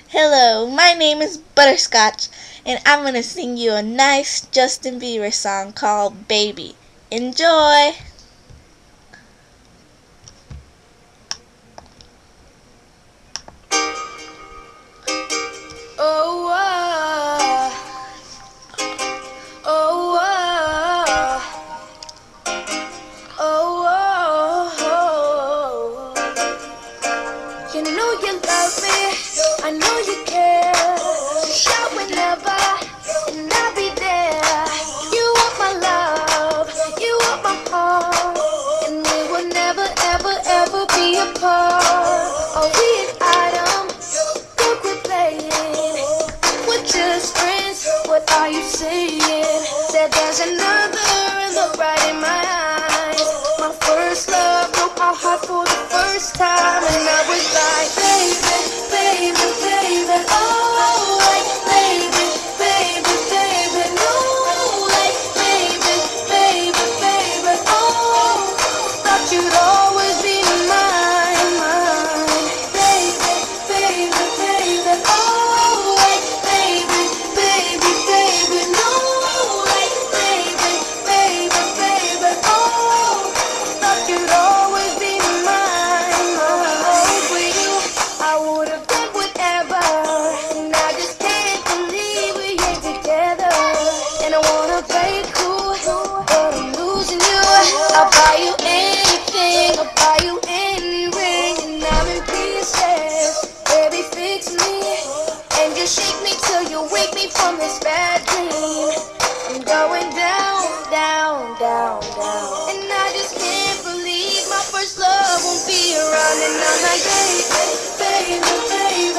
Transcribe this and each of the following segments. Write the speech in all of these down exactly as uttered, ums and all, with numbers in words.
Hello, my name is Butterscotch, and I'm going to sing you a nice Justin Bieber song called Baby. Enjoy! Oh, oh, oh, oh, oh, oh. You know you love me, I know you care. Shout whenever, and I'll be there. You want my love, you want my heart, and we will never, ever, ever be apart. Are we an item? Don't quit playing. We're just friends. What are you saying? Said there's another in the right in my eyes. My first love broke my heart for the first time, and I was like, baby, baby, baby, oh, like, baby, baby, baby, no, like, baby, baby, baby, oh, thought you'd always be mine, mine, baby, baby, baby, oh, like, baby, baby, baby, no, like, baby, baby, baby, oh, thought you'd always be mine, mine. For you, I would have done whatever, and I just can't believe we ain't together. And I wanna play it cool, but I'm losing you. I'll buy you anything, I'll buy you any ring, and I'm in pieces. Baby, fix me, and just shake me till you wake me from this bad dream. I'm going down, down, down, down, and I just can't believe my first love won't be around. And I'm like, baby, baby, baby,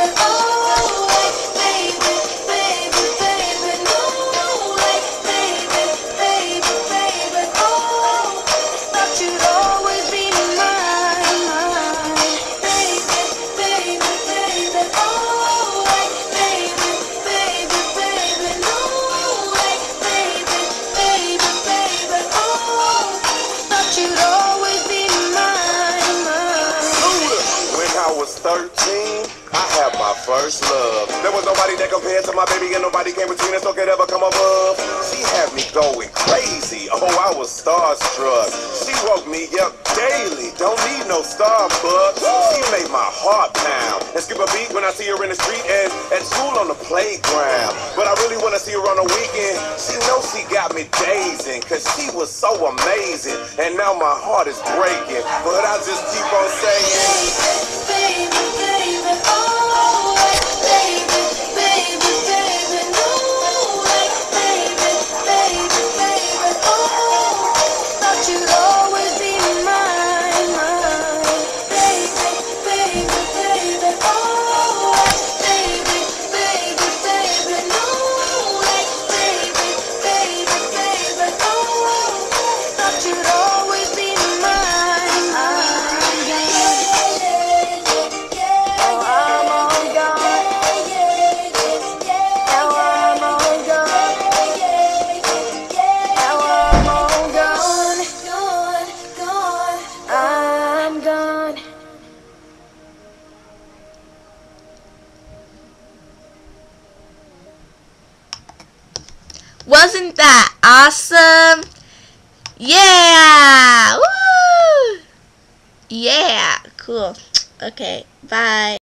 oh, like, baby, baby, baby, no, like, baby, baby, baby, oh, thought you'd always be mine, mine, baby, baby, baby, oh, like, baby, baby, baby, no, like, baby, baby, baby, oh, thought you'd always be mine, mine. When I was thirteen, I had my first love. There was nobody that compared to my baby, and nobody came between us or could ever come above. She had me going crazy. Oh, I was starstruck. She woke me up daily. Don't need no Starbucks. She made my heart pound and skip a beat when I see her in the street and at school on the playground. But I really want to see her on the weekend. She knows she got me dazing, cause she was so amazing. And now my heart is breaking, but I just keep on saying, Baby, baby, oh, like, baby, baby, baby, no, like, baby, baby, baby, oh, thought you'd always be mine, mine, baby, baby, baby, oh, like, baby, baby, baby, no, like, baby, baby, baby, oh, thought you'd always be mine, mine. Wasn't that awesome? Yeah! Woo! Yeah! Cool. Okay, bye.